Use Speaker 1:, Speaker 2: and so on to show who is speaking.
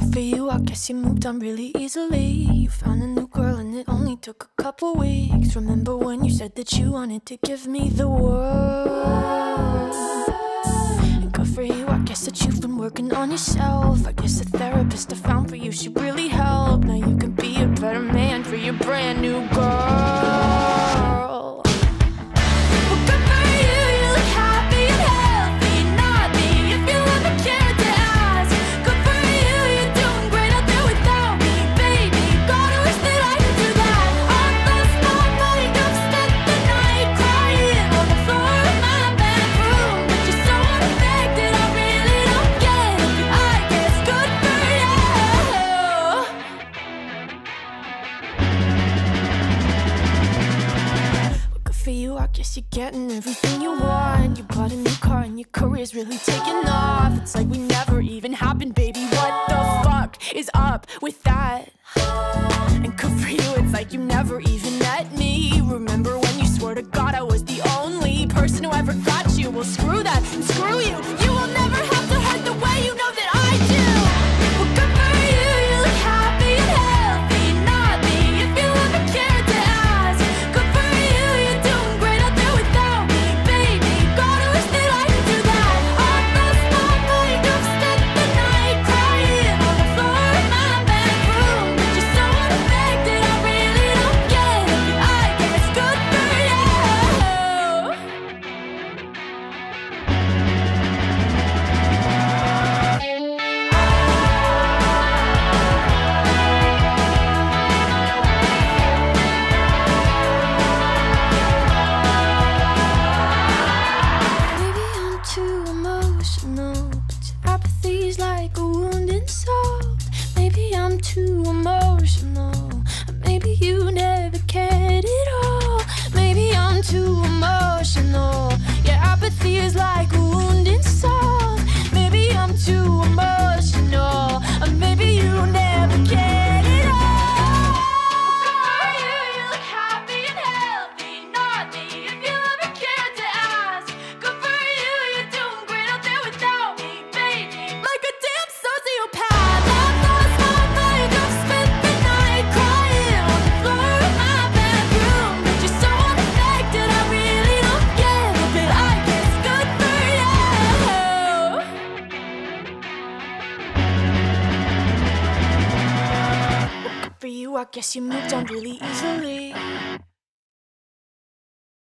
Speaker 1: Good for you, I guess you moved on really easily. You found a new girl and it only took a couple weeks. Remember when you said that you wanted to give me the world? And good for you, I guess that you've been working on yourself. I guess the therapist I found for you, she really helped. Now you can be a better man for your brand new girl. Well, good for you, you look happy and healthy, not me, if you ever cared to ask. Good for you, you're doing great out there without me, baby. Gotta wish that I could do that. On last night, I've spent the night crying on the floor of my bedroom. But you're so unaffected, I really don't get it. I guess good for you. Well, good for you, I guess you're getting everything you want. You bought a new car and your career's really taking off. It's like we never even happened, baby. What the fuck is up with that? And good for you, it's like you never even met me. Remember when you swore to God I was the only person who ever got you? Well, screw that and screw you. You will never have to hurt the way you know that I do. Well, good for you, you look happy and healthy, not me, if you ever cared to ask. Good for you, you're doing great out there without me, baby. Gotta wish that I could do that. On last night, I've spent the night crying on the floor of my bedroom. But you're so unaffected, I really don't get it. I guess good for you. Maybe I'm too emotional, but your apathy's like a wounded soul. Maybe I'm too emotional, or maybe you never cared at all. Maybe I'm too emotional, your apathy is like a wounded soul. Maybe I'm too emotional, or maybe you never cared at all. Good for you, you look happy and healthy, not me, if you ever cared to ask. Good for you, you're doing great out there without me, baby. Like a damn sociopath. I've lost my mind, I've spent the night crying on the floor of my bedroom. But you're so unaffected, I really don't get it. But I guess good for you. Good for you, I guess you moved on really easily.